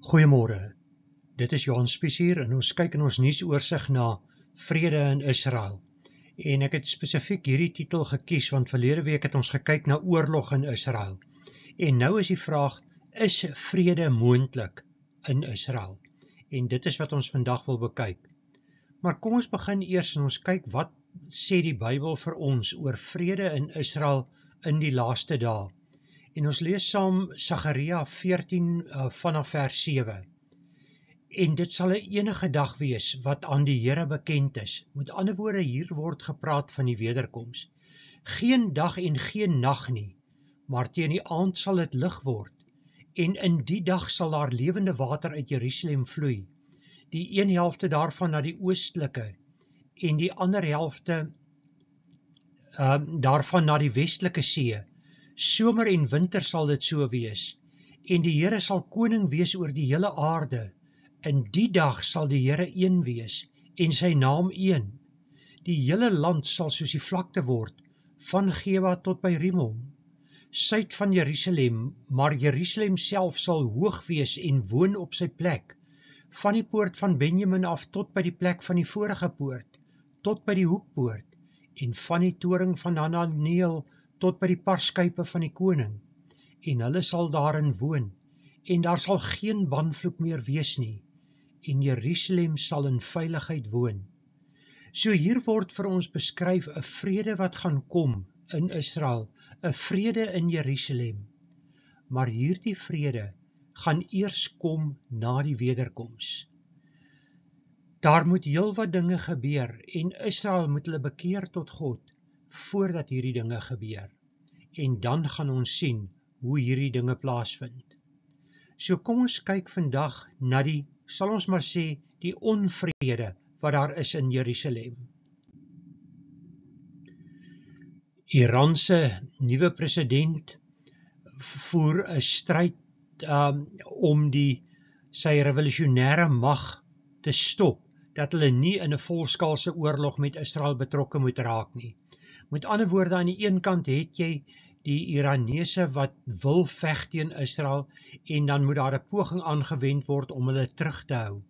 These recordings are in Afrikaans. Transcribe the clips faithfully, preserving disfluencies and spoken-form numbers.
Goeiemôre, dit is Johan Spies hier en ons kyk in ons nuusoorseig na vrede in Israel. En ek het spesifiek hierdie titel gekies want verlede week het ons gekyk na oorlog in Israel. En nou is die vraag, is vrede moontlik in Israel? En dit is wat ons vandag wil bekyk. Maar kom ons begin eers en ons kyk wat sê die Bybel vir ons oor vrede in Israel in die laaste dae. En ons lees saam Sagaria veertien uh, vanaf vers sewe. En dit sal 'n enige dag wees wat aan die Here bekend is. Met ander woorde, hier word gepraat van die wederkoms. Geen dag en geen nag nie, maar teen die aand sal dit lig word. En in die dag sal daar lewende water uit Jerusalem vloei. Die een helfte daarvan na die oostelike en die ander helfte uh, daarvan na die westelike see. Somer en winter sal dit so wees, en die Here sal koning wees oor die hele aarde. In die dag sal die Here een wees, en sy naam een. Die hele land sal soos die vlakte word, van Geba tot by Rimon, suid van Jerusalem, maar Jerusalem self sal hoog wees en woon op sy plek, van die poort van Benjamin af tot by die plek van die vorige poort, tot by die hoekpoort, en van die toring van Hananeel tot by die parskuipe van die koning, en hulle sal daarin woon, en daar sal geen banvloek meer wees nie, en Jerusalem sal in veiligheid woon. So hier word vir ons beskryf 'n vrede wat gaan kom in Israel, 'n vrede in Jerusalem. Maar hierdie vrede gaan eers kom na die wederkoms. Daar moet heelwat dinge gebeur, en Israel moet hulle bekeer tot God, voordat hierdie dinge gebeur. En dan gaan ons sien hoe hierdie dinge plaasvind. So kom ons kyk vandag na die, sal ons maar sê, die onvrede wat daar is in Jerusalem. Iran se nuwe president voer 'n stryd um, om die sy revolusionêre mag te stop, dat hulle nie in 'n volskaalse oorlog met Israel betrokke moet raak nie. Met ander woorde, aan die een kant het jy die Iranese wat wil veg teen Israel, en dan moet daar 'n poging aangewend word om hulle terug te hou.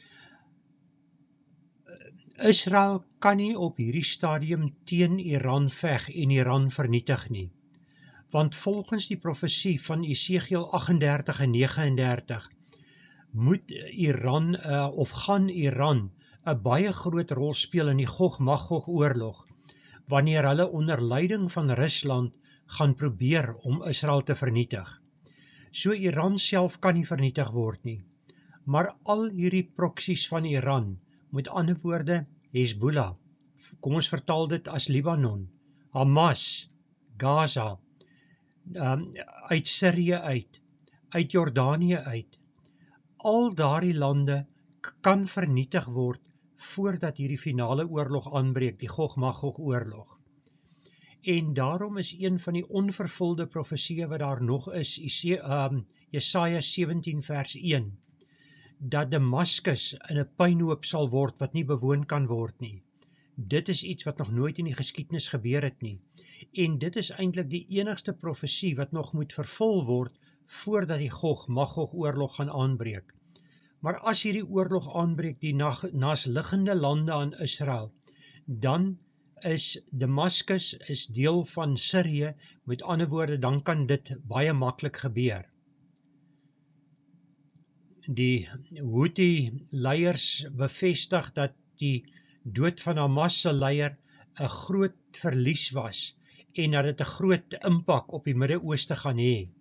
Israel kan nie op hierdie stadium teen Iran veg en Iran vernietig nie. Want volgens die profesie van Esegiel agt en dertig en nege en dertig moet Iran uh, of gaan Iran 'n baie groot rol speel in die Gog-Magog oorlog, wanneer hulle onder leiding van Rusland gaan probeer om Israel te vernietig. So Iran self kan nie vernietig word nie. Maar al hierdie proksies van Iran, met ander woorde Hezbollah, kom ons vertaal dit as Libanon, Hamas, Gaza, um, uit Syrië uit, uit Jordanië uit, al daardie lande kan vernietig word voordat hierdie finale oorlog aanbreek, die Gog-Magog oorlog. En daarom is een van die onvervulde profesieë wat daar nog is, Jesaja sewentien vers een, dat Damaskus in 'n pynhoop sal word wat nie bewoon kan word nie. Dit is iets wat nog nooit in die geskiedenis gebeur het nie. En dit is eintlik die enigste profesie wat nog moet vervul word voordat die Gog-Magog oorlog gaan aanbreek. Maar as hierdie oorlog aanbreek, die naasliggende lande aan Israel, dan is Damaskus is deel van Syrië, met ander woorde, dan kan dit baie maklik gebeur. Die Houthi-leiers bevestig dat die dood van Hamas se leier 'n groot verlies was en dat dit 'n groot impak op die Midde-Ooste gaan hê.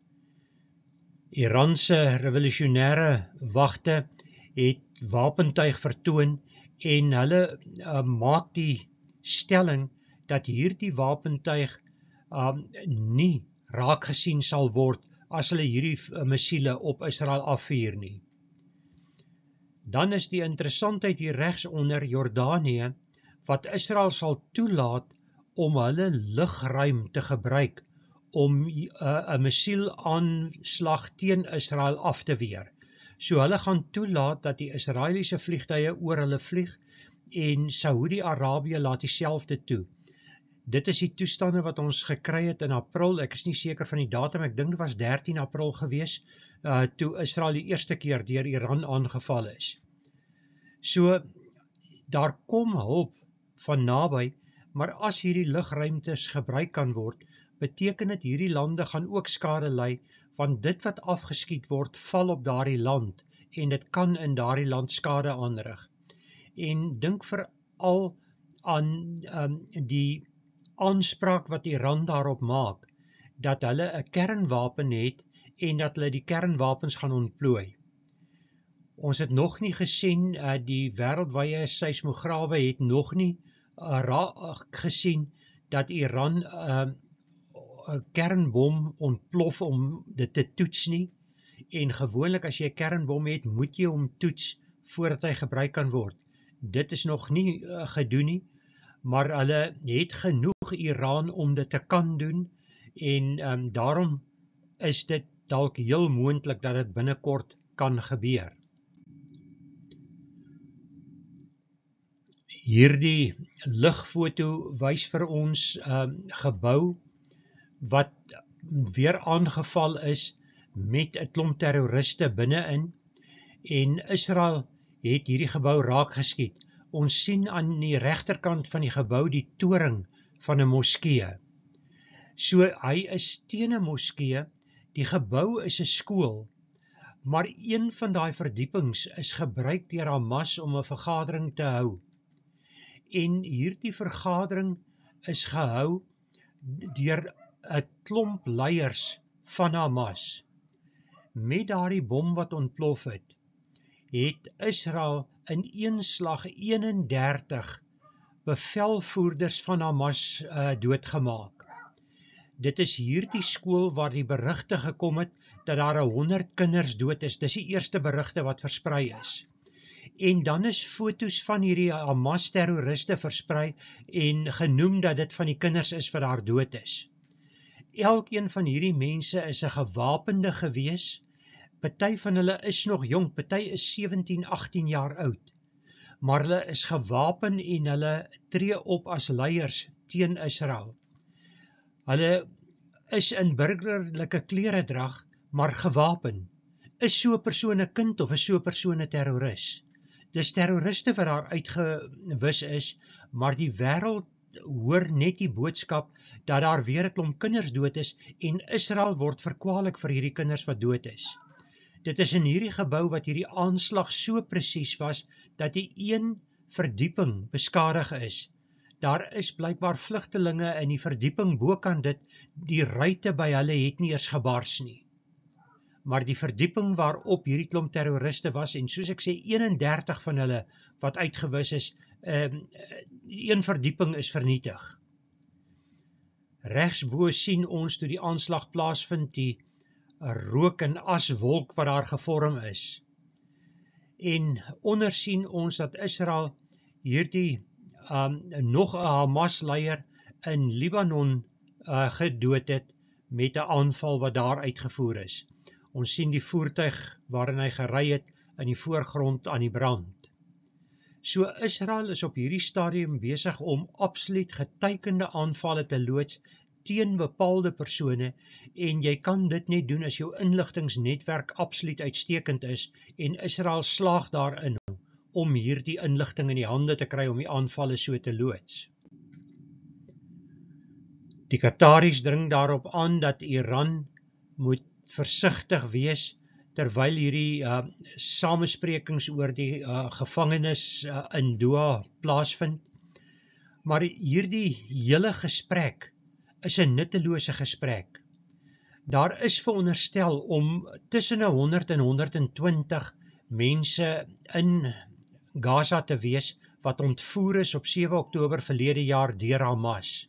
Iran se revolusionêre wagte het wapentuig vertoon en hulle uh, maak die stelling dat hierdie wapentuig um, nie raak gesien sal word as hulle hierdie uh, missiele op Israel afvuur nie. Dan is die interessantheid hier regs onder Jordanië, wat Israel sal toelaat om hulle lugruim te gebruik om 'n uh, missielaanslag teen Israel af te weer. So hulle gaan toelaat dat die Israeliese vliegtuie oor hulle vlieg en Saudi-Arabië laat dieselfde toe. Dit is die toestande wat ons gekry het in April, ek is nie seker van die datum, ek dink dit was dertien April gewees, uh, toe Israel die eerste keer deur Iran aangeval is. So, daar kom hulp van naby, maar as hierdie lugruimtes gebruik kan word, beteken dit hierdie lande gaan ook skade ly, want dit wat afgeskiet word, val op daardie land, en dit kan in daardie land skade aanrig. En dink veral aan um, die aanspraak wat Iran daarop maak, dat hulle 'n kernwapen het, en dat hulle die kernwapens gaan ontplooi. Ons het nog nie gesien, uh, die wêreldwye seismograwe het nog nie uh, ra gesien, dat Iran 'n uh, kernbom ontplof om dit te toets nie, en gewoonlik as jy 'n kernbom het, moet jy hom toets voordat hy gebruik kan word. Dit is nog nie uh, gedoen nie, maar hulle het genoeg Iran om dit te kan doen, en um, daarom is dit dalk heel moontlik dat dit binnekort kan gebeur. Hierdie lugfoto wys vir ons um, gebou wat weer aangeval is met 'n klomp terroriste binne-in, en Israel het hierdie gebou raak geskiet. Ons sien aan die regterkant van die gebou die toring van 'n moskee. So hy is teen 'n moskee, die gebou is 'n skool, maar een van daai verdiepings is gebruik deur Hamas om 'n vergadering te hou. En hierdie vergadering is gehou deur 'n klomp leiers van Hamas. Met daardie bom wat ontplof het, het Israel in een slag eenendertig bevelvoerders van Hamas uh, doodgemaak. Dit is hierdie skool waar die berigte gekom het dat daar honderd kinders dood is. Dis die eerste berigte wat versprei is. En dan is foto's van hierdie Hamas terroriste versprei en genoem dat dit van die kinders is wat daar dood is. Elkeen van hierdie mense is 'n gewapende gewees. Party van hulle is nog jong, party is sewentien, agtien jaar oud. Maar hulle is gewapen en hulle tree op as leiers teen Israel. Hulle is in burgerlike kleredrag, maar gewapen. Is so 'n persoon 'n kind of is so 'n persoon 'n terroris? Dis terroriste wat daar uitgewis is, maar die wêreld hoor net die boodskap dat daar weer 'n klomp kinders dood is en Israel word verkwalik vir hierdie kinders wat dood is. Dit is in hierdie gebou wat hierdie aanslag so presies was, dat die een verdieping beskadig is. Daar is blykbaar vlugtelinge in die verdieping bokant dit, die ruite by hulle het nie eers gebars nie. Maar die verdieping waarop hierdie klomp terroriste was, en soos ek sê, eenendertig van hulle wat uitgewis is, um, een verdieping is vernietig. Regsbo sien ons toe die aanslag plaasvind, die rook en aswolk wat daar gevorm is. En onder sien ons dat Israel hierdie um, nog 'n Hamas-leier in Libanon uh, gedood het met 'n aanval wat daar uitgevoer is. Ons sien die voertuig waarin hy gery het in die voorgrond aan die brand. So Israel is op hierdie stadium besig om absoluut geteikende aanvalle te loods teen bepaalde persone, en jy kan dit net doen as jou inligtingsnetwerk absoluut uitstekend is, en Israel slaag daarin om hierdie inligting in die hande te kry om die aanvalle so te loods. Die Qataris dring daarop aan dat Iran moet versigtig wees terwyl hierdie uh, samesprekings oor die uh, gevangenes uh, in Doha plaasvind. Maar hierdie hele gesprek is 'n nuttelose gesprek. Daar is veronderstel om tussen honderd en honderdtwintig mense in Gaza te wees wat ontvoer is op sewe Oktober verlede jaar deur Hamas.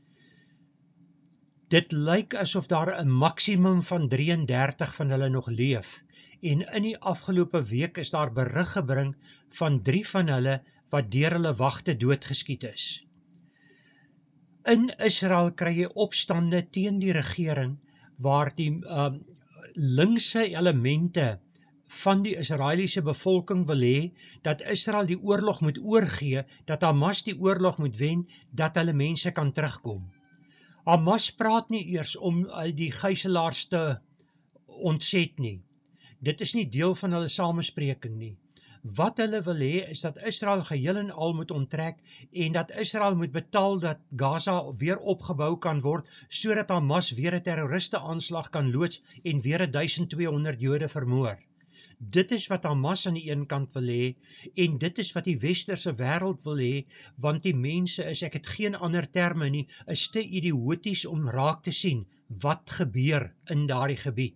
Dit lyk asof daar 'n maksimum van drieëndertig van hulle nog leef, en in die afgelope week is daar berig gebring van drie van hulle wat deur hulle wagte doodgeskiet is. In Israel kry jy opstande teen die regering waar die um, linkse elemente van die Israeliese bevolking wil hê, dat Israel die oorlog moet oorgee, dat Hamas die oorlog moet wen, dat hulle mense kan terugkom. Hamas praat nie eers om die gijslaars te ontset nie. Dit is nie deel van hulle samespreking nie. Wat hulle wil hê is dat Israel geheel en al moet onttrek en dat Israel moet betaal dat Gaza weer opgebou kan word, sodat Hamas weer 'n terroriste aanslag kan loods en weer duisend tweehonderd Jode vermoor. Dit is wat Hamas aan die een kant wil hê en dit is wat die westerse wêreld wil hê, want die mense is, ek het geen ander terme nie, is te idioties om raak te sien wat gebeur in daardie gebied.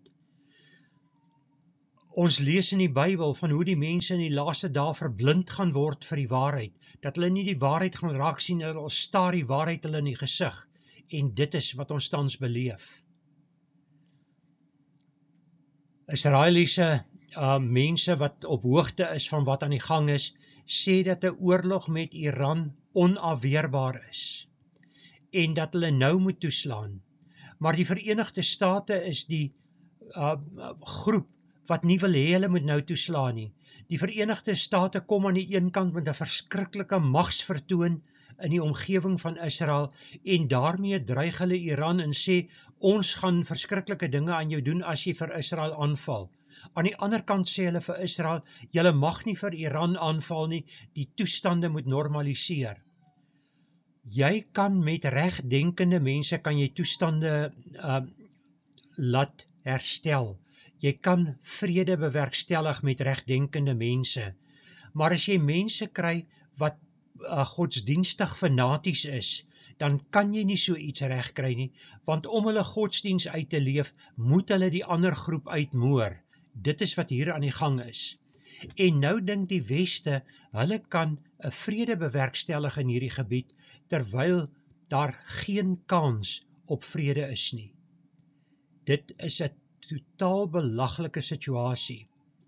Ons lees in die Bybel van hoe die mense in die laaste dae verblind gaan word vir die waarheid, dat hulle nie die waarheid gaan raak sien, hulle staar die waarheid hulle in die gesig, en dit is wat ons tans beleef. Israeliese uh, mense wat op hoogte is van wat aan die gang is, sê dat 'n oorlog met Iran onafweerbaar is, en dat hulle nou moet toeslaan. Maar die Verenigde State is die uh, groep wat nie wil hê hulle moet nou toeslaan nie. Die Verenigde State kom aan die een kant met 'n verskriklike magsvertoon in die omgewing van Israel en daarmee dreig hulle Iran en sê, ons gaan verskriklike dinge aan jou doen as jy vir Israel aanval. Aan die ander kant sê hulle vir Israel, julle mag nie vir Iran aanval nie, die toestande moet normaliseer. Jy kan met regdenkende mense, kan jy toestande uh, laat herstel. Jy kan vrede bewerkstellig met regdenkende mense. Maar as jy mense kry wat uh, godsdienstig fanaties is, dan kan jy nie so iets reg kry nie, want om hulle godsdienst uit te leef, moet hulle die ander groep uitmoor. Dit is wat hier aan die gang is. En nou dink die Weste, hulle kan 'n vrede bewerkstellig in hierdie gebied, terwyl daar geen kans op vrede is nie. Dit is 'n totaal belaglike situasie.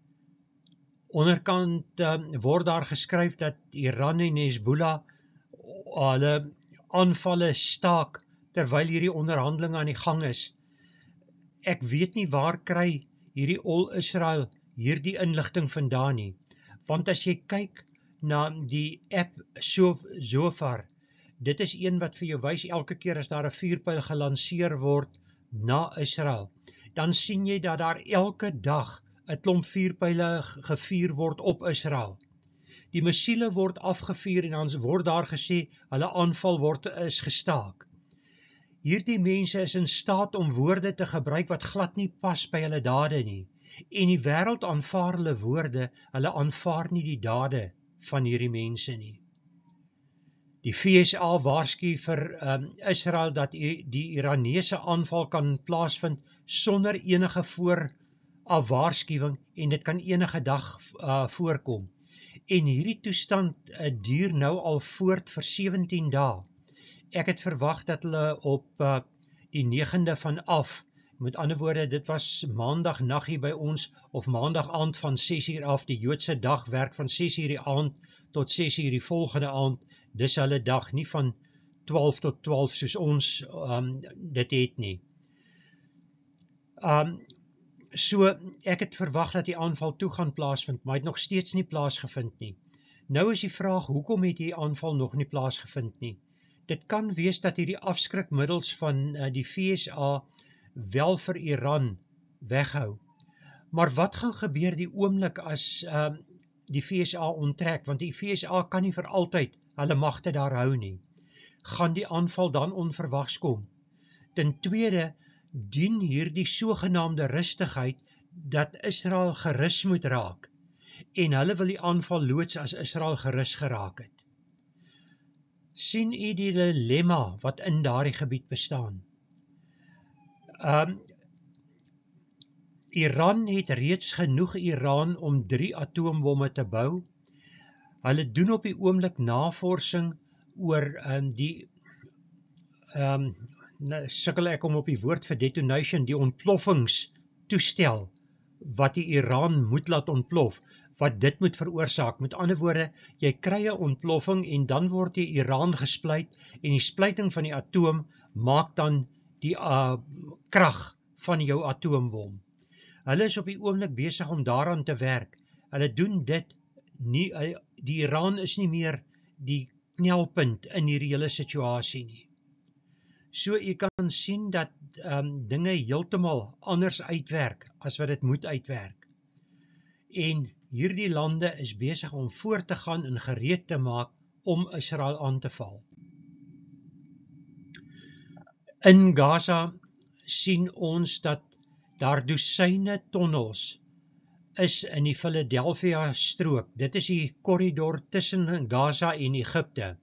Onderkant uh, word daar geskryf dat Iran en Hezbollah hulle aanvalle staak terwyl hierdie onderhandelinge aan die gang is. Ek weet nie waar kry hierdie All Israel hierdie inligting vandaan nie, want as jy kyk na die app Shofar, dit is een wat vir jou wys elke keer as daar 'n vuurpyl gelanseer word na Israel, dan sien jy dat daar elke dag 'n klomp vuurpyle gevuur word op Israel. Die missiele word afgevuur en dan word daar gesê, hulle aanval word is gestaak. Hierdie mense is in staat om woorde te gebruik wat glad nie pas by hulle dade nie. En die wêreld aanvaar hulle woorde, hulle aanvaar nie die dade van hierdie mense nie. Die V S A waarsku vir um, Israel dat die Iranese aanval kan plaasvind sonder enige vooraf waarskuwing en dit kan enige dag uh, voorkom. En hierdie toestand uh, duur nou al voort vir sewentien dae. Ek het verwag dat hulle op uh, die negende van af, met ander woorde, dit was maandag nag hier by ons, of maandag aand van ses uur af, die Joodse dag werk van ses uur die aand tot ses uur die volgende aand, dis hulle dag, nie van twaalf tot twaalf soos ons um, dit het nie. Um, so, ek het verwag dat die aanval toe gaan plaasvind, maar het nog steeds nie plaasgevind nie. Nou is die vraag, hoekom het die aanval nog nie plaasgevind nie? Dit kan wees dat hierdie afskrikmiddels van uh, die V S A wel vir Iran weghou. Maar wat gaan gebeur die oomblik as uh, die V S A onttrek, want die V S A kan nie vir altyd hulle magte daar hou nie. Gaan die aanval dan onverwags kom? Ten tweede, dien hierdie sogenaamde rustigheid dat Israel gerus moet raak, en hulle wil die aanval loods as Israel gerus geraak het. Sien u die dilemma wat in daardie gebied bestaan? Um, Iran het reeds genoeg Iran om drie atoombomme te bou. Hulle doen op die oomblik navorsing oor um, die, um, nou, sukkel ek om op die woord vir detonation, die ontploffingstoestel, wat die Iran moet laat ontplof, wat dit moet veroorsaak. Met ander woorde, jy kry 'n ontploffing en dan word die Iran gesplyt en die splyting van die atoom maak dan die uh, krag van jou atoombom. Hulle is op die oomblik besig om daaraan te werk. Hulle doen dit nie, die Iran is nie meer die knelpunt in hierdie hele situasie nie. So jy kan sien dat um, dinge heeltemal anders uitwerk as wat dit moet uitwerk. En hierdie lande is besig om voort te gaan en gereed te maak om Israel aan te val. In Gaza sien ons dat daar dosyne tonnels is in die Philadelphia strook. Dit is die korridor tussen Gaza en Egipte.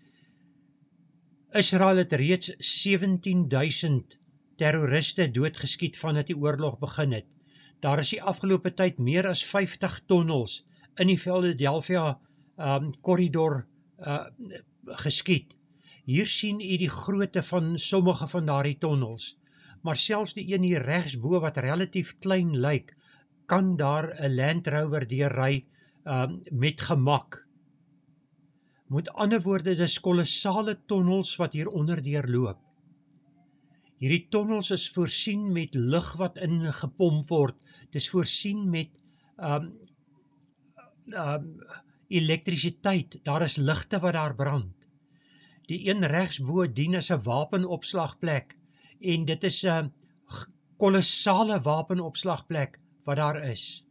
Israel het reeds sewentien duisend terroriste doodgeskiet vandat die oorlog begin het. Daar is die afgelope tyd meer as vyftig tonnels in die Philadelphia um, korridor uh, geskiet. Hier sien u die grootte van sommige van daardie tonnels. Maar selfs die een hier regsbo wat relatief klein lyk, kan daar 'n Land Rover deurry um, met gemak. Met ander woorde, dis kolossale tonnels wat hier onder deurloop. Hierdie tonnels is voorsien met lug wat ingepomp word. Dis voorsien met um, um, elektrisiteit. Daar is ligte wat daar brand. Die een regsbo dien as 'n wapenopslagplek en dit is 'n kolossale wapenopslagplek wat daar is.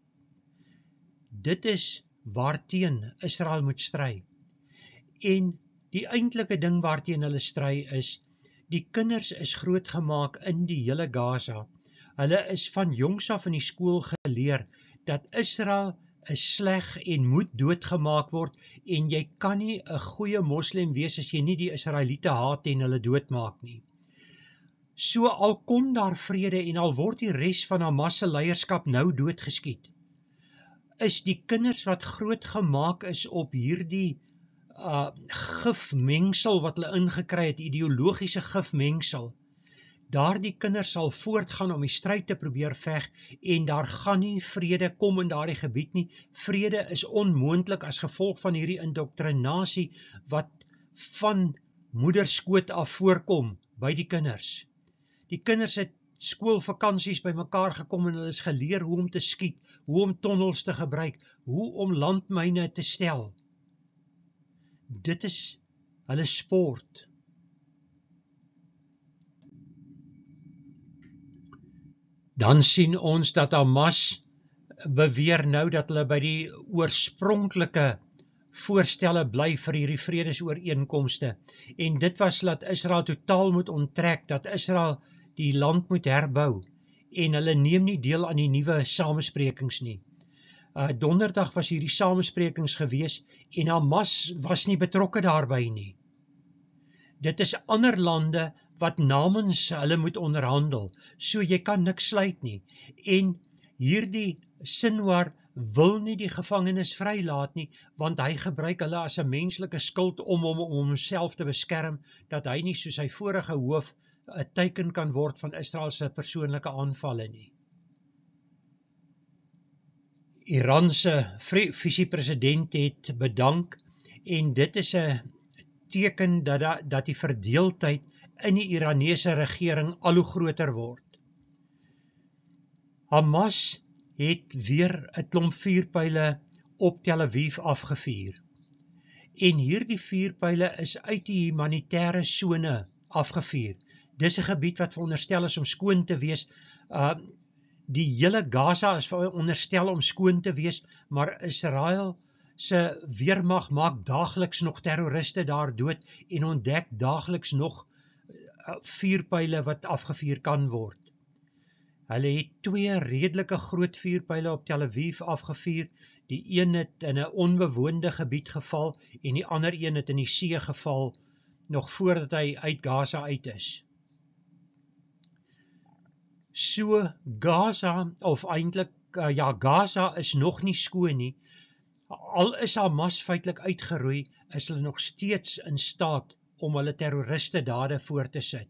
Dit is waarteen Israel moet stry. En die eintlike ding waarteen hulle stry is, die kinders is grootgemaak in die hele Gaza. Hulle is van jongs af in die skool geleer dat Israel is sleg en moet doodgemaak word en jy kan nie 'n goeie moslim wees as jy nie die Israeliete haat en hulle doodmaak nie. So al kom daar vrede en al word die res van Hamas se leierskap nou doodgeskiet, is die kinders wat grootgemaak is op hierdie uh, gifmengsel wat hulle ingekry het, ideologiese gifmengsel, daardie kinders sal voortgaan om die stryd te probeer veg en daar gaan nie vrede kom in daardie gebied nie. Vrede is onmoontlik as gevolg van hierdie indoktrinasie wat van moederskoot af voorkom by die kinders. Die kinders het skoolvakansies by mekaar gekom en hulle is geleer hoe om te skiet, hoe om tonnels te gebruik, hoe om landmyne te stel. Dit is hulle sport. Dan sien ons dat Hamas beweer nou dat hulle by die oorspronklike voorstelle bly vir hierdie vredesooreenkomste. En dit was dat Israel totaal moet onttrek, dat Israel die land moet herbou. En hulle neem nie deel aan die nuwe samesprekings nie. Uh, donderdag was hierdie samesprekings gewees en Hamas was nie betrokke daarby nie. Dit is ander lande wat namens hulle moet onderhandel, so jy kan niks sluit nie. En hierdie Sinwar wil nie die gevangenes vrylaat nie, want hy gebruik hulle as 'n menslike skild om hom om homself te beskerm, dat hy nie soos sy vorige hoof 'n teiken kan word van Israel se persoonlike aanvalle nie. Iran se visiepresident het bedank en dit is 'n teken dat, dat die verdeeldheid in die Iranese regering al hoe groter word. Hamas het weer 'n klomp vuurpyle op Tel Aviv afgevuur. En hierdie vuurpyle is uit die humanitêre sone afgevuur. Dis 'n gebied wat veronderstel is om skoon te wees. Uh, die hele Gaza is veronderstel om skoon te wees, maar Israel se weermag maak daagliks nog terroriste daar dood en ontdek daagliks nog vuurpyle wat afgevuur kan word. Hulle het twee redelike groot vuurpyle op Tel Aviv afgevuur. Die een het in 'n onbewoonde gebied geval en die ander een het in die see geval nog voordat hy uit Gaza uit is. So Gaza, of eintlik uh, ja, Gaza is nog nie skoon nie. Al is Hamas feitelik uitgeroei, is hulle nog steeds in staat om hulle terroriste dade voor te sit.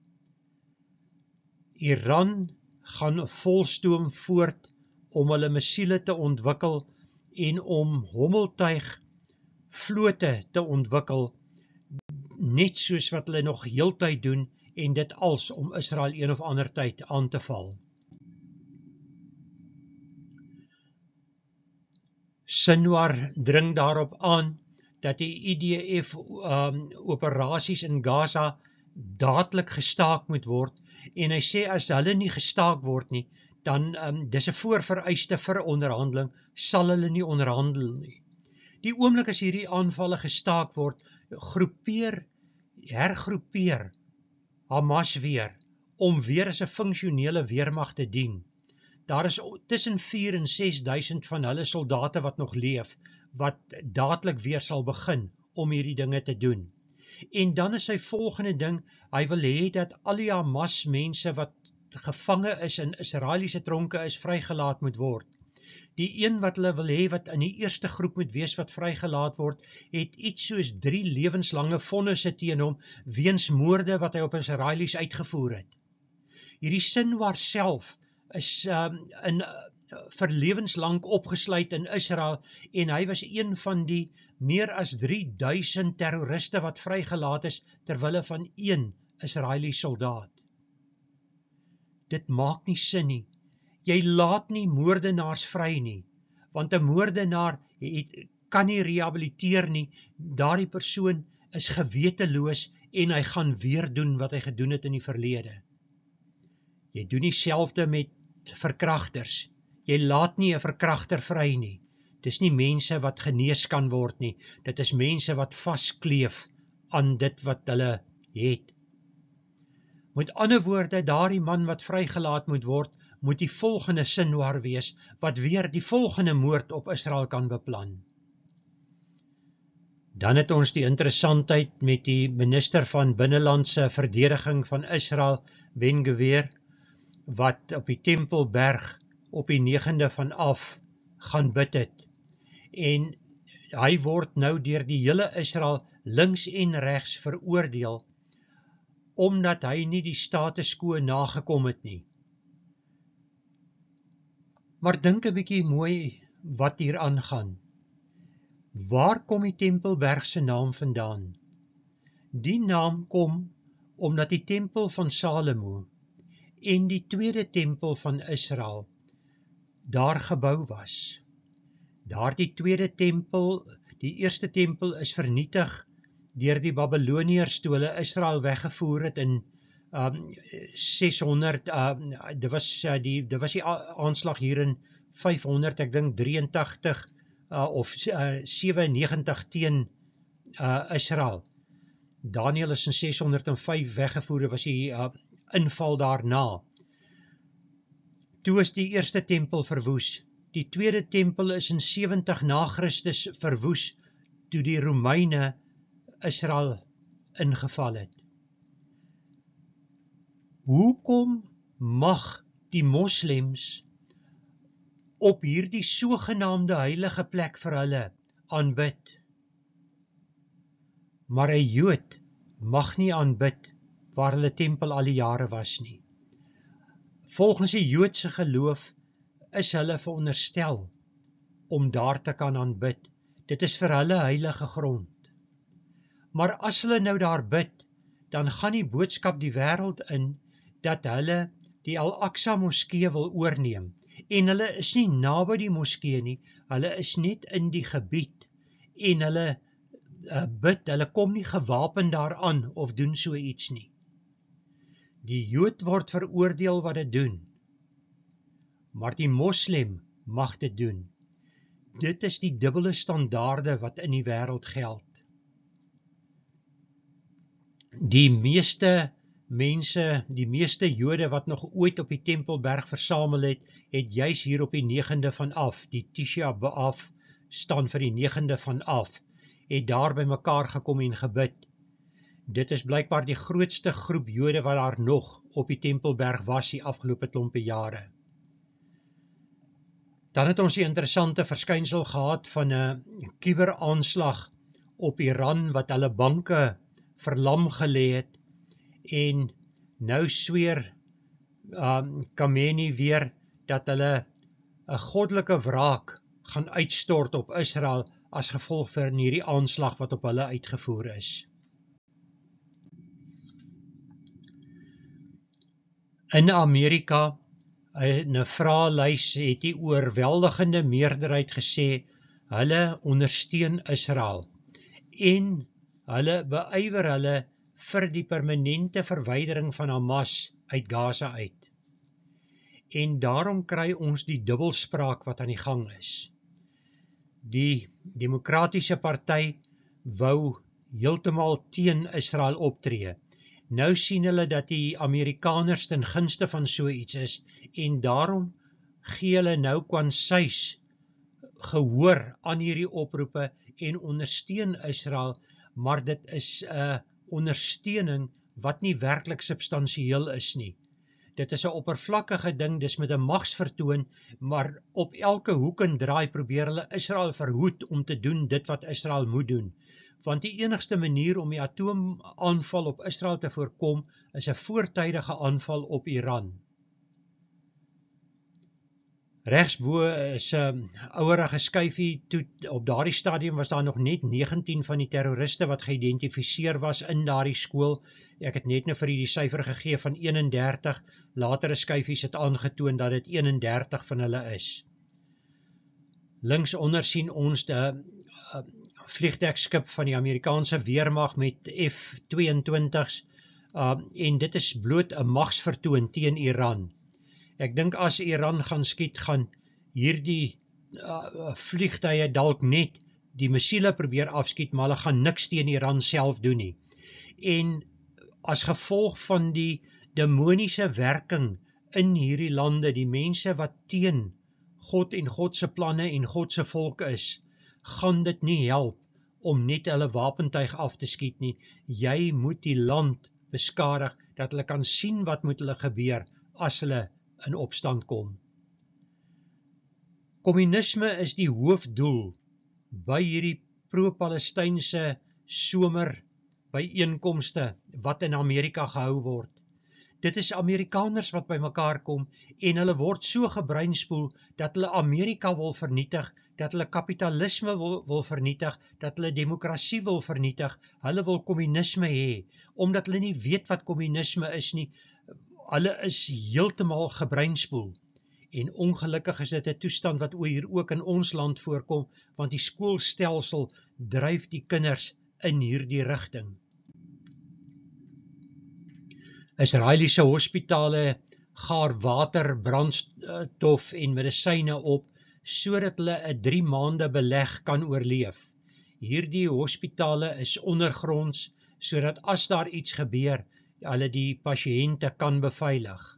Iran gaan volstoom voort om hulle missiele te ontwikkel en om hommeltuig vlote te ontwikkel, net soos wat hulle nog heeltyd doen, en dit als om Israel een of ander tyd aan te val. Sinwar dring daarop aan dat die I D F um, operasies in Gaza dadelik gestaak moet word, en hy sê as hulle nie gestaak word nie, dan um, dis 'n voorvereiste vir onderhandeling, sal hulle nie onderhandel nie. Die oomblik as hierdie aanvalle gestaak word, groepeer, hergroepeer Hamas weer, om weer as 'n funksionele weermag te dien. Daar is tussen vier en ses duisend van hulle soldate wat nog leef, wat dadelik weer sal begin om hierdie dinge te doen. En dan is sy volgende ding, hy wil hê dat al die Hamas mense wat gevange is in Israeliese tronke is vrygelaat moet word. Die een wat hulle wil hê wat in die eerste groep moet wees wat vrygelaat word, het iets soos drie lewenslange vonnisse teen hom weens moorde wat hy op Israelies uitgevoer het. Hierdie Sinwar self is um, in, uh, vir lewenslang opgesluit in Israel, en hy was een van die meer as drie duisend terroriste wat vrygelaat is terwille van een Israeliese soldaat. Dit maak nie sin nie. Jy laat nie moordenaars vry nie, want 'n moordenaar het, kan nie rehabiliteer nie, daardie persoon is geweteloos en hy gaan weer doen wat hy gedoen het in die verlede. Jy doen dieselfde met verkragters. Jy laat nie 'n verkragter vry nie. Dis nie mense wat genees kan word nie. Dit is mense wat vaskleef aan dit wat hulle het. Met ander woorde, daardie man wat vrygelaat moet word, moet die volgende Sinwar wees, wat weer die volgende moord op Israel kan beplan. Dan het ons die interessantheid met die minister van Binnelandse Verdediging van Israel, Ben-Gvir, wat op die Tempelberg op die negende van af gaan bid het. En hy word nou deur die hele Israel links en regs veroordeel, omdat hy nie die status quo nagekom het nie. Maar dink 'n bietjie mooi wat hier aangaan. Waar kom die Tempelberg se naam vandaan? Die naam kom omdat die tempel van Salomo en die tweede tempel van Israel daar gebou was. Daardie tweede tempel, die eerste tempel is vernietig deur die Babyloniërs toe hulle Israel weggevoer het in um, seshonderd, um, dit was uh, die dit was die aanslag hier in vyfhonderd, ek dink drieëntagtig uh, of uh, sewennegentig teen uh, Israel. Daniel is in seshonderd en vyf weggevoer, was die uh, inval daarna. Toe is die eerste tempel verwoes. Die tweede tempel is in sewentig na Christus verwoes, toe die Romeine Israel ingeval het. Hoekom mag die moslems op hierdie sogenaamde heilige plek vir hulle aanbid? Maar 'n Jood mag nie aanbid waar hulle tempel al die jare was nie. Volgens die Joodse geloof is hulle veronderstel om daar te kan aanbid. Dit is vir hulle heilige grond. Maar as hulle nou daar bid, dan gaan die boodskap die wêreld in dat hulle die Al-Aqsa moskee wil oorneem. En hulle is nie naby die moskee nie, hulle is net in die gebied en hulle uh, bid, hulle kom nie gewapen daaraan of doen so iets nie. Die Jood word veroordeel wat dit doen, maar die moslem mag dit doen. Dit is die dubbele standaarde wat in die wêreld geld. Die meeste mense, die meeste Jode wat nog ooit op die Tempelberg versamel het, het juis hier op die negende van af, die Tisha B'Av staan vir die negende van af, het daar by mekaar gekom en gebid. Dit is blykbaar die grootste groep Jode wat daar nog op die Tempelberg was die afgelope klompe jare. Dan het ons die interessante verskynsel gehad van 'n kuberaanslag op Iran wat hulle banke verlam gelê het, en nou sweer um, Khamenei weer dat hulle 'n goddelike wraak gaan uitstort op Israel as gevolg van hierdie aanslag wat op hulle uitgevoer is. In Amerika, in 'n vraelys het die oorweldigende meerderheid gesê Hulle ondersteun Israel en hulle beywer hulle vir die permanente verwydering van Hamas uit Gaza uit. En daarom kry ons die dubbelspraak wat aan die gang is. Die Demokratiese Party wou heeltemal teen Israel optree. Nou sien hulle dat die Amerikaners ten gunste van so iets is en daarom gee hulle nou kwansuis gehoor aan hierdie oproepe en ondersteun Israel, maar dit is 'n ondersteuning wat nie werklik substansieel is nie. Dit is 'n oppervlakkige ding, dis met 'n magsvertoon, maar op elke hoek en draai probeer hulle Israel verhoed om te doen dit wat Israel moet doen. Want die enigste manier om die atoomaanval op Israel te voorkom, is 'n voortydige aanval op Iran. Regsbo is 'n um, ouerige skyfie, toe op daardie stadium was daar nog net negentien van die terroriste wat geïdentifiseer was in daardie skool. Ek het net nou vir die syfer gegee van eenendertig, latere skyfies het aangetoon dat dit eenendertig van hulle is. Linksonder sien ons die uh, vliegdekskip van die Amerikaanse weermag met F tweeëntwintigs uh, en dit is bloot 'n magsvertoon teen Iran. Ek dink as Iran gaan skiet, gaan hierdie uh, vliegtuie dalk net die missiele probeer afskiet, maar hulle gaan niks teen Iran self doen nie. En as gevolg van die demoniese werking in hierdie lande, die mense wat teen God en God se planne en God se volk is, gaan dit nie help om net hulle wapentuig af te skiet nie. Jy moet die land beskadig, dat hulle kan sien wat moet hulle gebeur as hulle in opstand kom. Kommunisme is die hoofdoel by hierdie pro-Palestynse somer byeenkomste wat in Amerika gehou word. Dit is Amerikaners wat by mekaar kom en hulle word so gebreinspoel dat hulle Amerika wil vernietig, dat hulle kapitalisme wil, wil vernietig, dat hulle demokrasie wil vernietig, hulle wil kommunisme hê, omdat hulle nie weet wat kommunisme is nie. Hulle is heeltemal gebreinspoel. En ongelukkig is dit 'n toestand wat hier ook in ons land voorkom, want die skoolstelsel dryf die kinders in hierdie rigting. Israeliese hospitale gaar water, brandstof en medisyne op, sodat hulle 'n drie maande beleg kan oorleef. Hierdie hospitale is ondergronds, sodat as daar iets gebeur, hulle die pasiënte kan beveilig.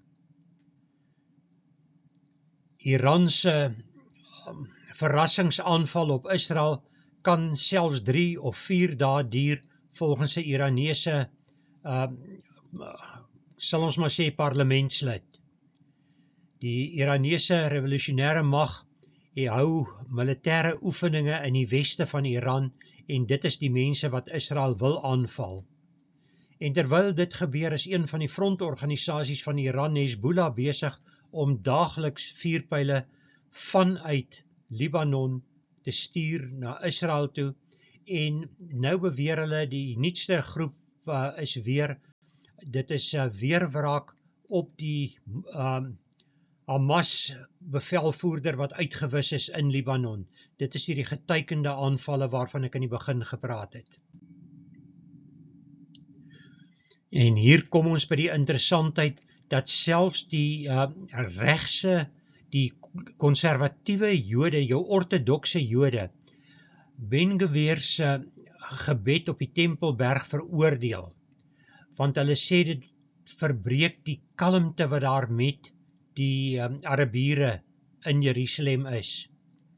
Iran se um, verrassingsaanval op Israel kan selfs drie of vier dae duur, volgens 'n Iranese um, sal ons maar sê parlementslid. Die Iranese revolusionêre mag hou militêre oefeninge in die weste van Iran en dit is die mense wat Israel wil aanval. En terwyl dit gebeur is een van die frontorganisasies van Iran, Hezbollah, besig om daagliks vuurpyle vanuit Libanon te stuur na Israel toe en nou beweer hulle die nuutste groep uh, is weer Dit is 'n weerwraak op die um, Hamas bevelvoerder wat uitgewis is in Libanon. Dit is hierdie getekende aanvalle waarvan ek in die begin gepraat het. En hier kom ons by die interessantheid dat selfs die uh, regse, die konservatiewe Jode, jou ortodokse Jode, Ben-Gvir se gebed op die Tempelberg veroordeel. Want hulle sê dit verbreek die kalmte wat daar met die um, Arabiere in Jerusalem is.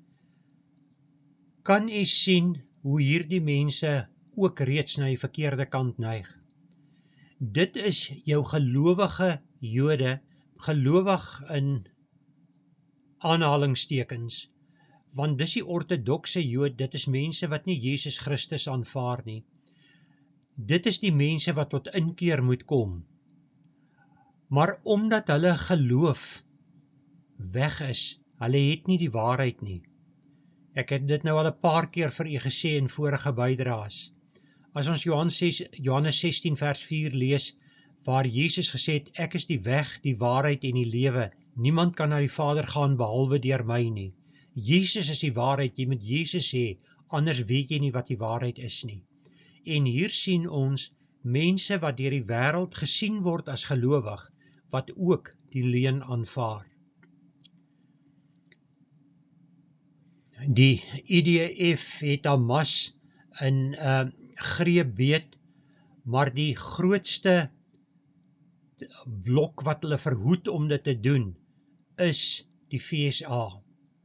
Kan u sien hoe hierdie mense ook reeds na die verkeerde kant neig? Dit is jou gelowige Jode, gelowig in aanhalingstekens, want dis die ortodokse Jood, dit is mense wat nie Jesus Christus aanvaar nie. Dit is die mense wat tot inkeer moet kom. Maar omdat hulle geloof weg is, hulle het nie die waarheid nie. Ek het dit nou al 'n paar keer vir u gesê in vorige bydraes. As ons Johannes sestien vers vier lees, waar Jesus gesê het, ek is die weg, die waarheid en die lewe, niemand kan na die Vader gaan behalwe deur my nie. Jesus is die waarheid, jy moet Jesus hê, anders weet jy nie wat die waarheid is nie. En hier sien ons mense wat deur die wêreld gesien word as gelowig, wat ook die leuen aanvaar. Die I D F het Hamas in uh, greep beet, maar die grootste blok wat hulle verhoed om dit te doen, is die V S A.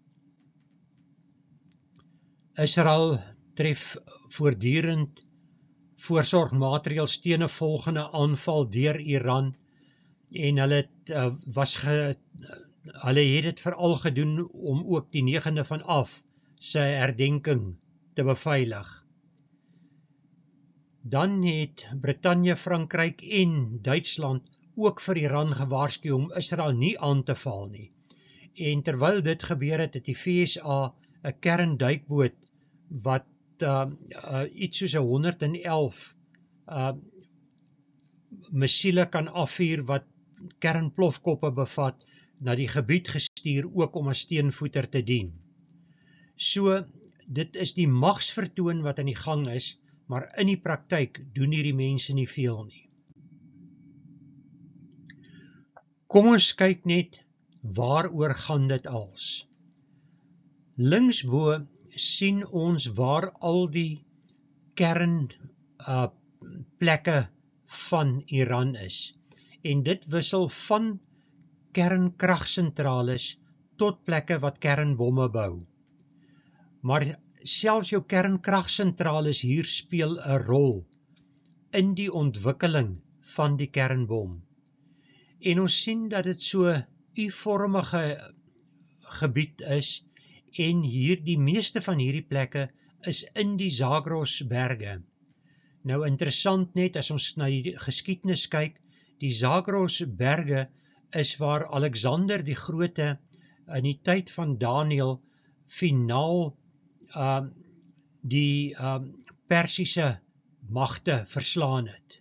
Israel tref voortdurend voorsorgmaatreëls teen 'n volgende aanval deur Iran, en hulle het, uh, was ge, hulle het dit veral gedoen om ook die negende van af sy herdenking te beveilig. Dan het Brittanje, Frankryk en Duitsland ook vir Iran gewaarsku om Israel nie aan te val nie. En terwyl dit gebeur het, het die V S A 'n kernduikboot wat uh, uh, iets soos honderd en elf uh, missiele kan afvuur wat kernplofkoppe bevat, na die gebied gestuur ook om as steenvoeter te dien. So, dit is die magsvertoon wat aan die gang is, maar in die praktyk doen hierdie mense nie veel nie. Kom ons kyk net waaroor gaan dit als. Linksbo sien ons waar al die kern uh, plekke van Iran is. En dit wissel van kernkragsentrales tot plekke wat kernbomme bou. Maar selfs jou kernkragsentrales hier speel 'n rol in die ontwikkeling van die kernbom. En ons sien dat dit so U-vormige gebied is, en hier die meeste van hierdie plekke is in die Zagrosberge. Nou interessant net as ons na die geskiedenis kyk, die Zagrosberge is waar Alexander die Grote in die tyd van Daniël finaal uh, die uh, Persiese magte verslaan het.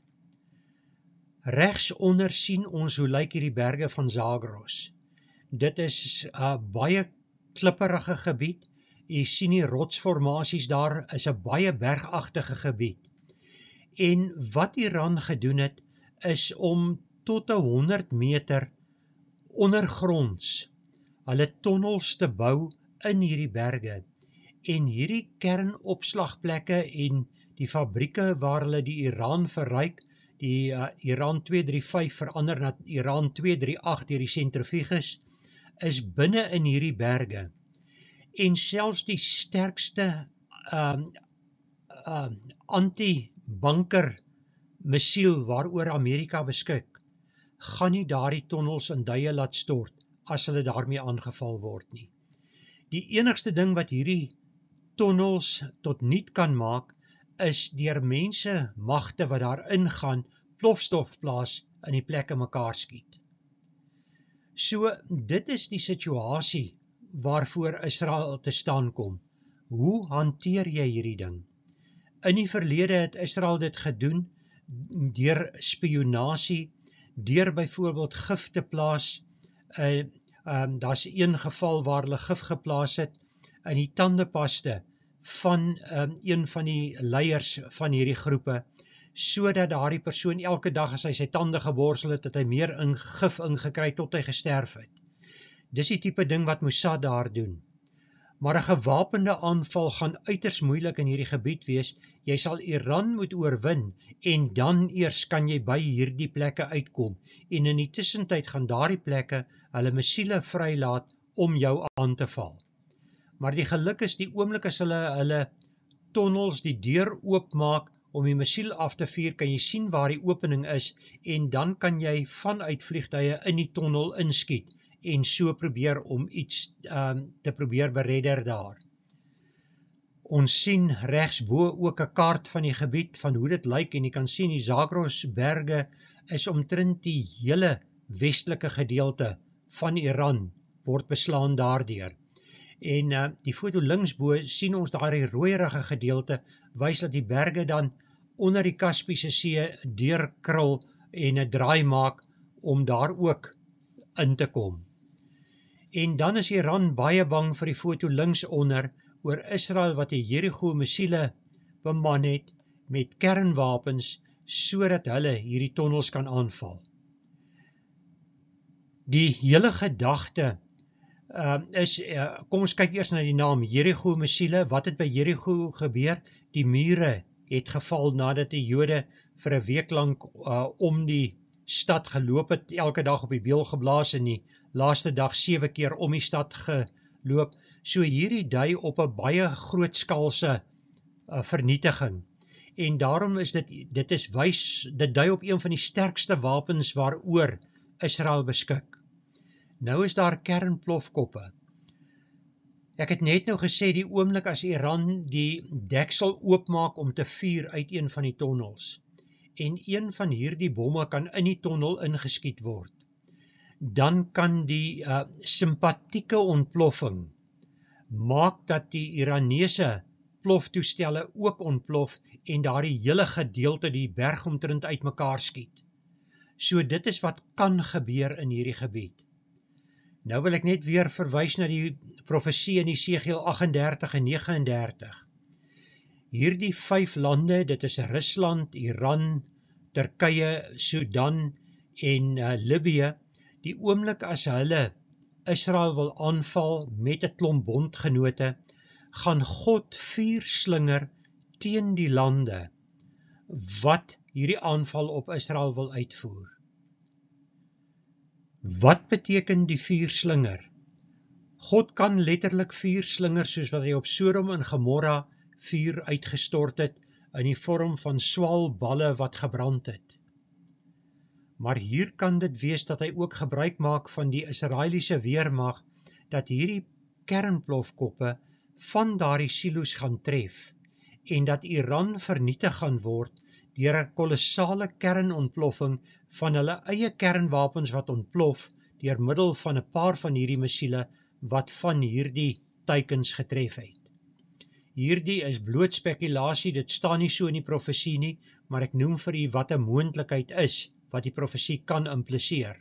Regsonder sien ons hoe lyk hierdie berge van Zagros. Dit is 'n uh, baie klipperige gebied. Jy sien die rotsformasies daar, is 'n baie bergagtige gebied. En wat Iran gedoen het, is om tot honderd meter ondergronds hulle tonnels te bou in hierdie berge. En hierdie kernopslagplekke en die fabrieke waar hulle die Iran verryk, die uh, Iran twee drie vyf verander na Iran twee drie agt deur die sentrifuges, is binne in hierdie berge. En selfs die sterkste um, um, anti-bunker missiel waaroor Amerika beskik, gaan nie daardie tonnels in duie laat stort as hulle daarmee aangeval word nie. Die enigste ding wat hierdie tonnels tot niet kan maak, is deur mense magte wat daar ingaan, plofstof plaas in die plekke mekaar skiet. So, dit is die situasie waarvoor Israel te staan kom. Hoe hanteer jy hierdie ding? In die verlede het Israel dit gedoen deur spionasie, deur byvoorbeeld gif te plaas. Uh, um, Daar's een geval waar hulle gif geplaas het in die tandepaste van um, een van die leiers van hierdie groepe, sodat daardie persoon elke dag as hy sy tande geborsel het, dat hy meer in gif ingekry tot hy gesterf het. Dis die tipe ding wat Mossad daar doen. Maar 'n gewapende aanval gaan uiters moeilik in hierdie gebied wees. Jy sal Iran moet oorwin, en dan eers kan jy by hierdie plekke uitkom. En in die tussentyd gaan daardie plekke hulle missiele vrylaat om jou aan te val. Maar die geluk is, die oomblik as hulle hulle tonnels die deur oopmaak om die missiel af te vuur, kan jy sien waar die opening is, en dan kan jy vanuit vliegtuie in die tonnel inskiet, en so probeer om iets um, te probeer beredder daar. Ons sien regsbo ook 'n kaart van die gebied, van hoe dit lyk, en jy kan sien die Zagrosberge is omtrent die hele westelike gedeelte van Iran, word beslaan daardeur. En uh, die foto linksbo sien ons daar die rooierige gedeelte, wys dat die berge dan onder die Kaspiese See deurkrul en 'n draai maak om daar ook in te kom. En dan is Iran baie bang vir die foto links onder oor Israel wat die Jericho missiele beman het met kernwapens sodat hulle hierdie tonnels kan aanval. Die hele gedagte uh, is, uh, kom ons kyk eers na die naam Jericho missiele. Wat het by Jericho gebeur? Die mure het geval nadat die Jode vir 'n week lank uh, om die stad geloop het, elke dag op die beel geblaas en die laaste dag sewe keer om die stad geloop. So hierdie dui op 'n baie grootskaalse uh, vernietiging. En daarom is dit, dit is wys, dit dui op een van die sterkste wapens waaroor Israel beskik. Nou is daar kernplofkoppe. Ek het net nou gesê die oomblik as Iran die deksel oopmaak om te vuur uit een van die tonnels en een van hierdie bomme kan in die tonnel ingeskiet word, dan kan die uh, simpatieke ontploffing maak dat die Iranese ploftoestelle ook ontplof en daardie hele gedeelte die berg omtrent uitmekaar skiet. So dit is wat kan gebeur in hierdie gebied. Nou wil ek net weer verwys na die profesie in Esegiel agt en dertig en nege en dertig. Hierdie vyf lande, dit is Rusland, Iran, Turkye, Sudan en uh, Libië, die oomblik as hulle Israel wil aanval met 'n klomp bondgenote, gaan God vuur slinger teen die lande wat hierdie aanval op Israel wil uitvoer. Wat beteken die vuurslinger? God kan letterlik vuur slinger soos wat hy op Sodom en Gomorra vuur uitgestort het in die vorm van swaalballe wat gebrand het. Maar hier kan dit wees dat hy ook gebruik maak van die Israeliese weermag dat hierdie kernplofkoppe van daardie silo's gaan tref en dat Iran vernietig gaan word deur 'n kolossale kernontploffing van hulle eie kernwapens wat ontplof deur middel van 'n paar van hierdie missiele wat van hierdie teikens getref het. Hierdie is bloot spekulasie, dit staan nie so in die profesie nie, maar ek noem vir u wat 'n moontlikheid is wat die profesie kan impliseer.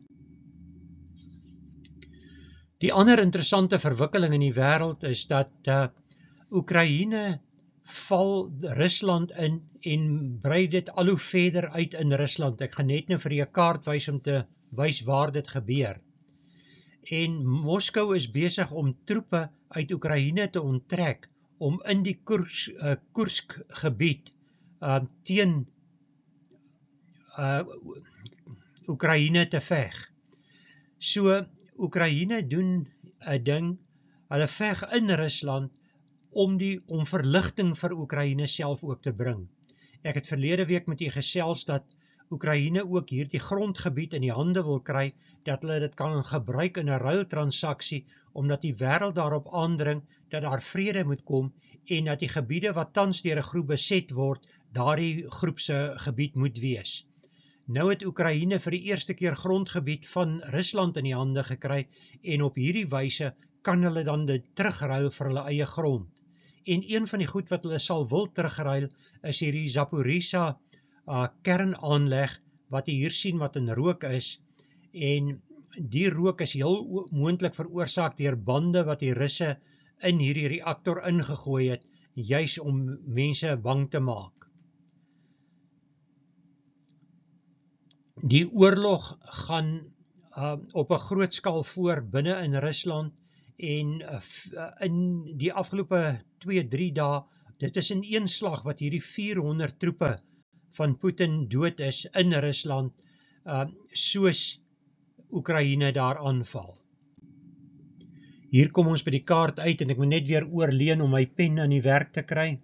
Die ander interessante verwikkeling in die wêreld is dat uh, Oekraïne val Rusland in en brei dit al hoe verder uit in Rusland. Ek gaan net nou vir 'n kaart wys om te wys waar dit gebeur. En Moskou is besig om troepe uit Oekraïne te onttrek om in die Kursk, uh, Kursk gebied uh, teen uh, Oekraïne te veg. So Oekraïne doen 'n ding, hulle veg in Rusland om die om verligting vir Oekraïne self ook te bring. Ek het verlede week met u gesels dat Oekraïne ook hierdie grondgebied in die hande wil kry, dat hulle dit kan gebruik in 'n ruiltransaksie, omdat die wêreld daarop aandring dat daar vrede moet kom en dat die gebiede wat tans deur 'n groep beset word, daardie groep se gebied moet wees. Nou het Oekraïne vir die eerste keer grondgebied van Rusland in die hande gekry en op hierdie wyse kan hulle dan dit terugruil vir hulle eie grond. En een van die goed wat hulle sal wil terugruil is hierdie Zaporizhzhia uh, kernaanleg wat jy hier sien wat in rook is, en die rook is heel moontlik veroorsaak deur bande wat die Russe in hierdie reaktor ingegooi het, juis om mense bang te maak. Die oorlog gaan uh, op 'n groot skaal voor binne in Rusland en uh, in die afgelope twee drie dae, dit is in een slag wat hierdie vierhonderd troepe van Putin dood is in Rusland, uh, soos Oekraïne daar aanval. Hier kom ons by die kaart uit en ek moet net weer oorleen om my pen aan die werk te kry.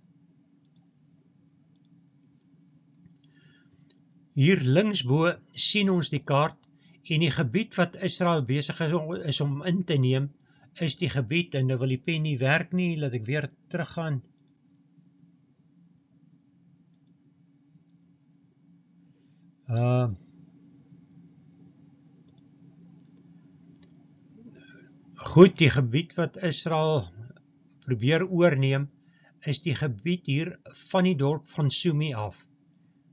Hier linksbo sien ons die kaart en die gebied wat Israel besig is om, is om in te neem, is die gebied, en nou wil die pen nie werk nie, laat ek weer teruggaan. Uh, goed, die gebied wat Israel probeer oorneem, is die gebied hier van die dorp van Sumi af.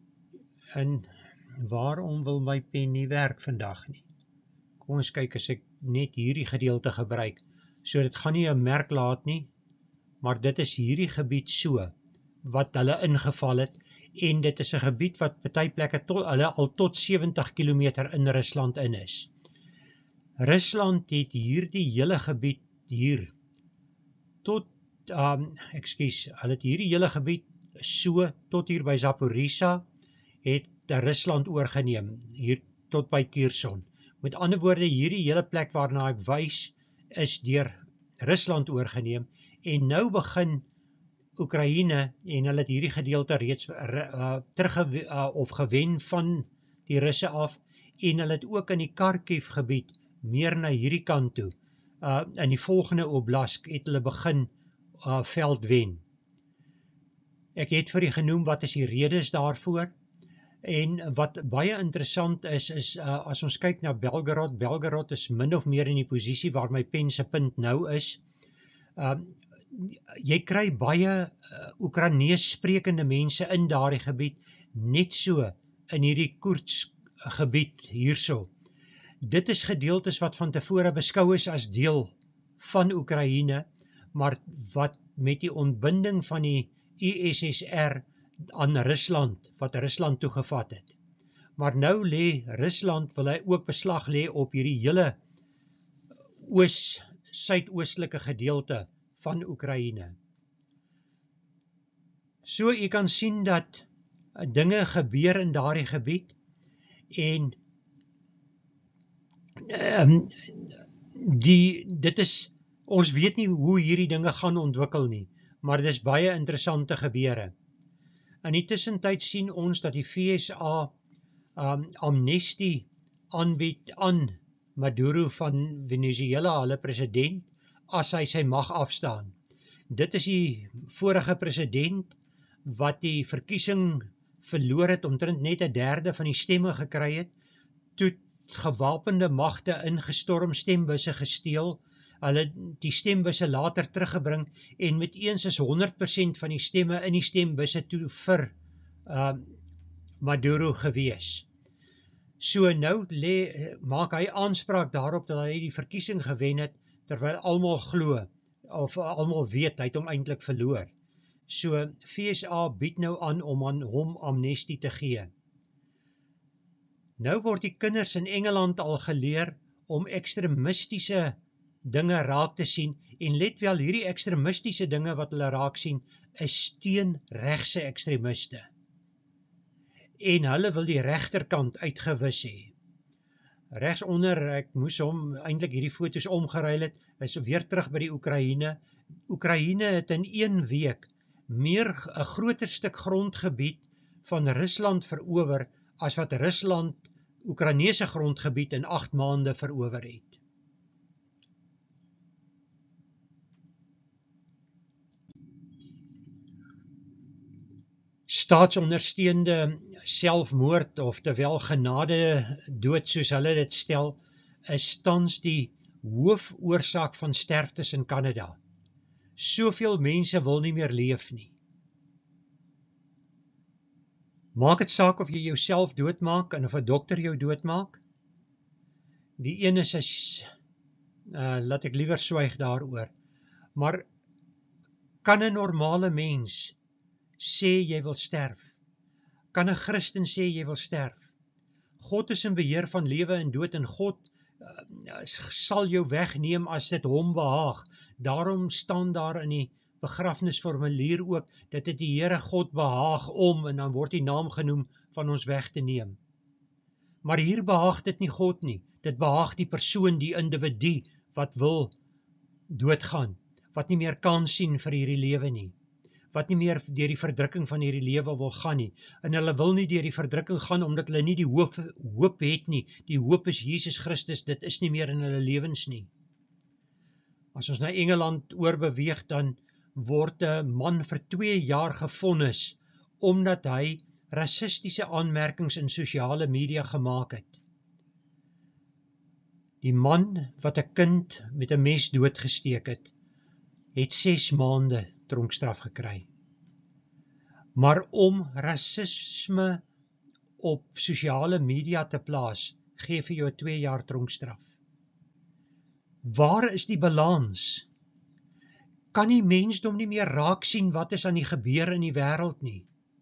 En waarom wil my pen nie werk vandag nie? Kom ons kyk as ek net hierdie gedeelte gebruik. So dit gaan nie 'n merk laat nie, maar dit is hierdie gebied so, wat hulle ingeval het, en dit is 'n gebied wat party plekke tot, hulle al tot sewentig kilometer in Rusland in is. Rusland het hierdie hele gebied hier, tot, um, ekskuus, hulle het hierdie hele gebied so, tot hier by Zaporizhzhia, het Rusland oorgeneem, hier tot by Kherson. Met ander woorde, hierdie hele plek waarna ek wys, is deur Rusland oorgeneem, en nou begin Oekraïne, en hulle het hierdie gedeelte reeds uh, terug uh, of gewen van die Russe af, en hulle het ook in die Kharkiv gebied meer na hierdie kant toe. Uh, in die volgende Oblast het hulle begin uh, veld wen. Ek het vir u genoem wat is die redes daarvoor, en wat baie interessant is, is uh, as ons kyk na Belgorod, Belgorod is min of meer in die posisie waar my pen se punt nou is. Uh, jy kry baie uh, Oekraïnees sprekende mense in daardie gebied, net so in hierdie Koerts gebied hierso. Dit is gedeeltes wat van tevore beskou is as deel van Oekraïne, maar wat met die ontbinding van die U S S R aan Rusland, wat Rusland toegevat het. Maar nou lê Rusland, wil hy ook beslag lê op hierdie hele oos, suidoostelike gedeelte van Oekraïne. So jy kan sien dat dinge gebeur in daardie gebied, en um, die, dit is, ons weet nie hoe hierdie dinge gaan ontwikkel nie, maar dit is baie interessante gebeure. In die tussentyd sien ons dat die V S A um, amnestie aanbied aan Maduro van Venezuela, hulle president, as hy sy mag afstaan. Dit is die vorige president wat die verkiesing verloor het, omtrent net 'n derde van die stemme gekry het, toe gewapende magte ingestorm, stembusse gesteel, hulle die stembusse later teruggebring, en met eens is honderd persent van die stemme in die stembusse toe vir uh, Maduro gewees. So nou le, maak hy aanspraak daarop dat hy die verkiesing gewen het, terwyl almal glo, of almal weet, hy het hom eintlik verloor. So V S A bied nou aan om aan hom amnestie te gee. Nou word die kinders in Engeland al geleer om ekstremistiese dinge raak te sien, en let wel, hierdie ekstremistiese dinge wat hulle raak sien, is teen regse ekstremiste. En hulle wil die regterkant uitgewis hê. Regsonder, ek moes hom eintlik hierdie foto's omgeruil het, is weer terug by die Oekraïne. Oekraïne het in een week meer 'n groter stuk grondgebied van Rusland verower, as wat Rusland Oekraïnese grondgebied in agt maande verower het. Staatsondersteunde selfmoord, of terwyl genade dood soos hulle dit stel, is tans die hoofoorsaak van sterftes in Kanada. Soveel mense wil nie meer leef nie. Maak dit saak of jy jouself doodmaak, en of 'n dokter jou doodmaak. Die een is, is uh, laat ek liewer swyg daaroor, maar kan 'n normale mens sê jy wil sterf? Kan 'n Christen sê jy wil sterf? God is in beheer van lewe en dood, en God uh, sal jou wegneem as dit hom behaag. Daarom staan daar in die begrafnisformulier ook, dat dit die Here God behaag om, en dan word die naam genoem, van ons weg te neem. Maar hier behaag dit nie God nie, dit behaag die persoon, die individu, wat wil doodgaan, wat nie meer kan sien vir hierdie lewe nie, wat nie meer deur die verdrukking van hierdie lewe wil gaan nie, en hulle wil nie deur die verdrukking gaan, omdat hulle nie die hoop, hoop het nie, die hoop is Jesus Christus, dit is nie meer in hulle lewens nie. As ons na Engeland oorbeweeg, dan word 'n man vir twee jaar gevonnis, omdat hy rassistiese aanmerkings in sosiale media gemaak het. Die man wat 'n kind met 'n mes doodgesteek het, het ses maande tronkstraf gekry. Maar om rassisme op sosiale media te plaas, gee vir jou twee jaar tronkstraf. Waar is die balans? Kan die mensdom nie meer raak sien wat is aan die gebeur in die wêreld nie?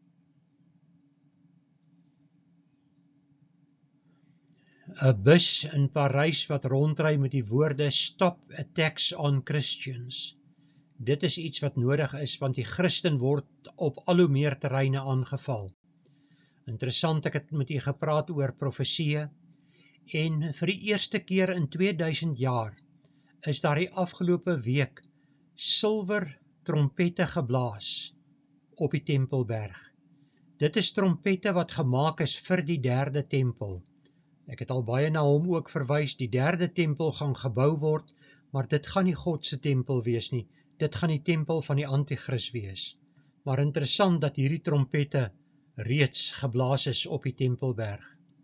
Een bus in Parys wat rondry met die woorde Stop Attacks on Christians. Dit is iets wat nodig is, want die Christen word op al hoe meer terreine aangeval. Interessant, ek het met u gepraat oor profeseë, en vir die eerste keer in tweeduisend jaar is daar die afgelope week silwer trompette geblaas op die Tempelberg. Dit is trompette wat gemaak is vir die derde tempel. Ek het al baie na hom ook verwys, die derde tempel gaan gebou word, maar dit gaan nie God se tempel wees nie, dit gaan die tempel van die Antichrist wees. Maar interessant dat hierdie trompette reeds geblaas is op die Tempelberg.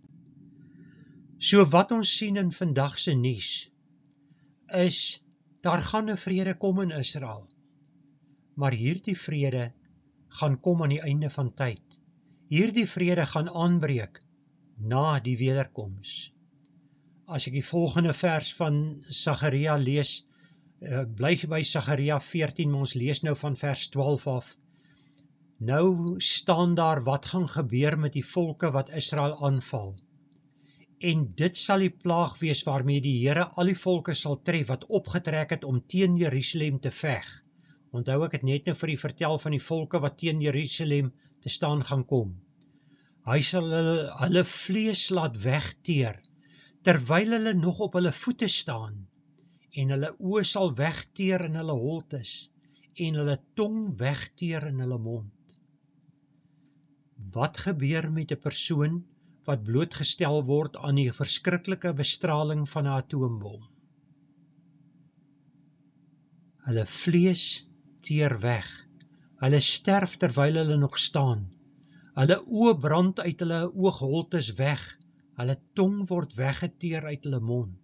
So wat ons sien in vandag se nuus, is, daar gaan 'n vrede kom in Israel, maar hierdie vrede gaan kom aan die einde van tyd. Hierdie vrede gaan aanbreek na die wederkoms. As ek die volgende vers van Sagaria lees, uh, bly by Sagaria veertien, maar ons lees nou van vers twaalf af. Nou staan daar wat gaan gebeur met die volke wat Israel aanval. En dit sal die plaag wees waarmee die Here al die volke sal tref wat opgetrek het om teen Jerusalem te veg. Onthou ek het net nou vir u vertel van die volke wat teen Jerusalem te staan gaan kom. Hy sal hulle, hulle vlees laat wegteer, terwyl hulle nog op hulle voete staan, en hulle oë sal wegteer in hulle holtes, en hulle tong wegteer in hulle mond. Wat gebeur met 'n persoon wat blootgestel word aan die verskriklike bestraling van 'n atoombom? Hulle vlees teer weg, hulle sterf terwyl hulle nog staan, hulle oë brand uit hulle oogholtes weg, hulle tong word weggeteer uit hulle mond.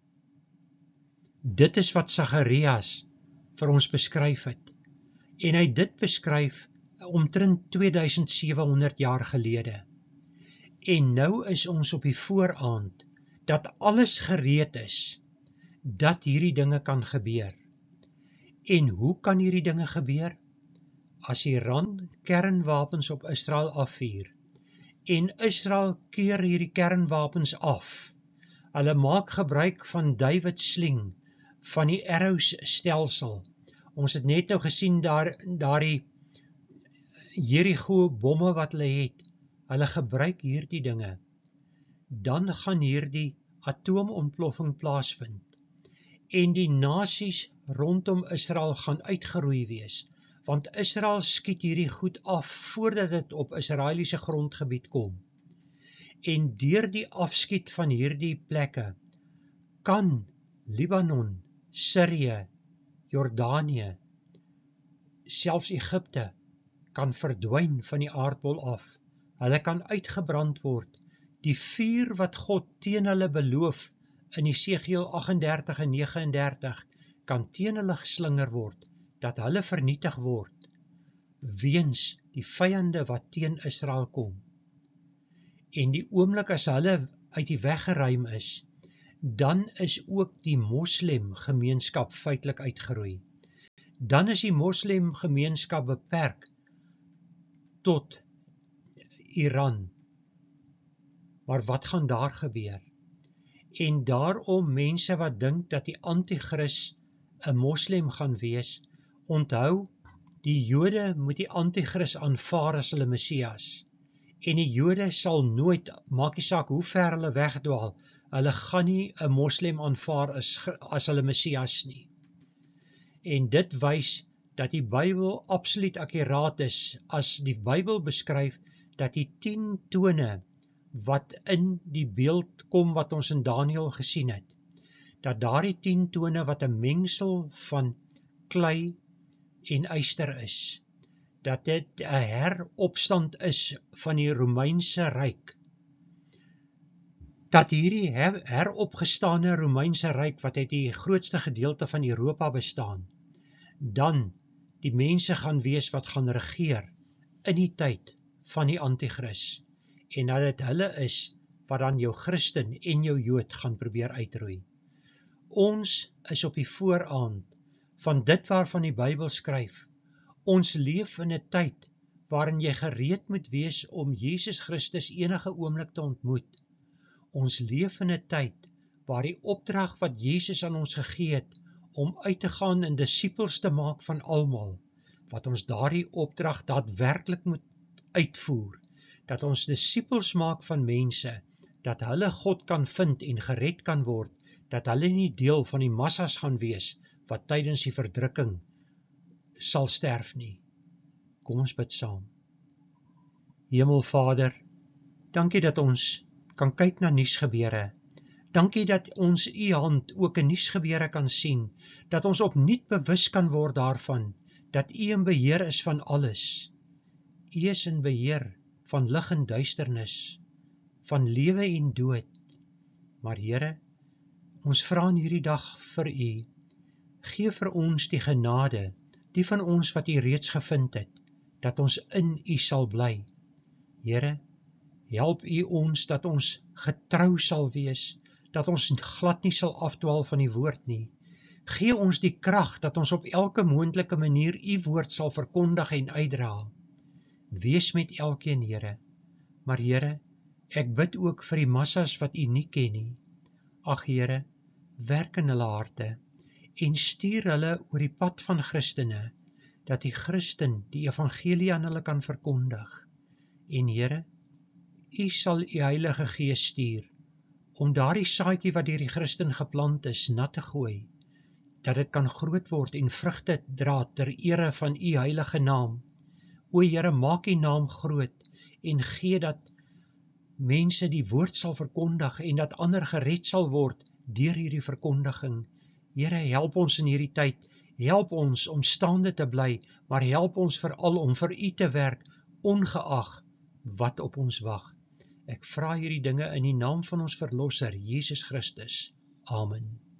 Dit is wat Sagarias vir ons beskryf het, en hy het dit beskryf omtrent twee duisend sewe honderd jaar gelede. En nou is ons op die vooraand, dat alles gereed is, dat hierdie dinge kan gebeur. En hoe kan hierdie dinge gebeur? As Iran kernwapens op Israel afvuur, en Israel keer hierdie kernwapens af, hulle maak gebruik van David sling, van die arrows stelsel. Ons het net nou gesien daar, daar die Jericho bomme wat hulle het, hulle gebruik hierdie dinge, dan gaan hierdie atoomontploffing plaasvind, en die nasies rondom Israel gaan uitgeroei wees, want Israel skiet hierdie goed af voordat dit op Israeliese grondgebied kom. En deur die afskiet van hierdie plekke, kan Libanon, Sirië, Jordanië, selfs Egipte, kan verdwyn van die aardbol af. Hulle kan uitgebrand word. Die vuur wat God teen hulle beloof in Esegiel agt en dertig en nege en dertig kan teen hulle geslinger word, dat hulle vernietig word, weens die vyande wat teen Israel kom. En die oomblik as hulle uit die weg geruim is, dan is ook die moslim gemeenskap feitelik uitgeroei. Dan is die moslim gemeenskap beperk tot Iran. Maar wat gaan daar gebeur? En daarom mense wat dink dat die Antichrist 'n moslim gaan wees, onthou, die Jode moet die Antichrist aanvaar as hulle Messias. En die Jode sal nooit, maak nie saak hoe ver hulle wegdwaal, hulle gaan nie 'n moslim aanvaar as, as hulle Messias nie. En dit wys dat die Bybel absoluut akkuraat is, as die Bybel beskryf dat die tien tone wat in die beeld kom wat ons in Daniël gesien het, dat daardie tien tone wat 'n mengsel van klei en yster is, dat dit 'n heropstand is van die Romeinse ryk, dat hierdie her, heropgestane Romeinse ryk wat uit die grootste gedeelte van Europa bestaan, dan die mense gaan wees wat gaan regeer in die tyd van die Antichrist, en dat dit hulle is wat dan jou Christen en jou Jood gaan probeer uitroei. Ons is op die vooraand van dit waarvan die Bybel skryf. Ons leef in 'n tyd waarin jy gereed moet wees om Jesus Christus enige oomblik te ontmoet. Ons leef in 'n tyd waar die opdrag wat Jesus aan ons gegee het om uit te gaan en disippels te maak van almal, wat ons daardie opdrag daadwerklik moet uitvoer, dat ons disippels maak van mense, dat hulle God kan vind en gered kan word, dat hulle nie deel van die massas gaan wees wat tydens die verdrukking sal sterf nie. Kom ons bid saam. Hemelvader, dankie dat ons kan kyk na nuusgebeure. Dankie dat ons u hand ook in nuusgebeure kan sien, dat ons opnuut bewus kan word daarvan, dat u in beheer is van alles. U is in beheer van lig en duisternis, van lewe en dood. Maar Here, ons vra in hierdie dag vir u, gee vir ons die genade, die van ons wat u reeds gevind het, dat ons in u sal bly. Here, help u ons dat ons getrou sal wees, dat ons glad nie sal afdwaal van die woord nie. Gee ons die krag dat ons op elke moontlike manier u woord sal verkondig en uitdra. Wees met elkeen, Here. Maar Here, ek bid ook vir die massas wat u nie ken nie. Ag Here, werk in hulle harte en stuur hulle oor die pad van Christene, dat die Christen die evangelie aan hulle kan verkondig. En Here, u sal u Heilige Gees stuur, om daardie saadjie wat deur die Christen geplant is, nat te gooi, dat dit kan groot word en vrugte dra ter ere van u heilige naam. O Here, maak u naam groot en gee dat mense die woord sal verkondig en dat ander gered sal word deur hierdie verkondiging. Here, help ons in hierdie tyd, help ons om staande te bly, maar help ons veral om vir u te werk, ongeag wat op ons wag. Ek vra hierdie dinge in die naam van ons Verlosser, Jesus Christus. Amen.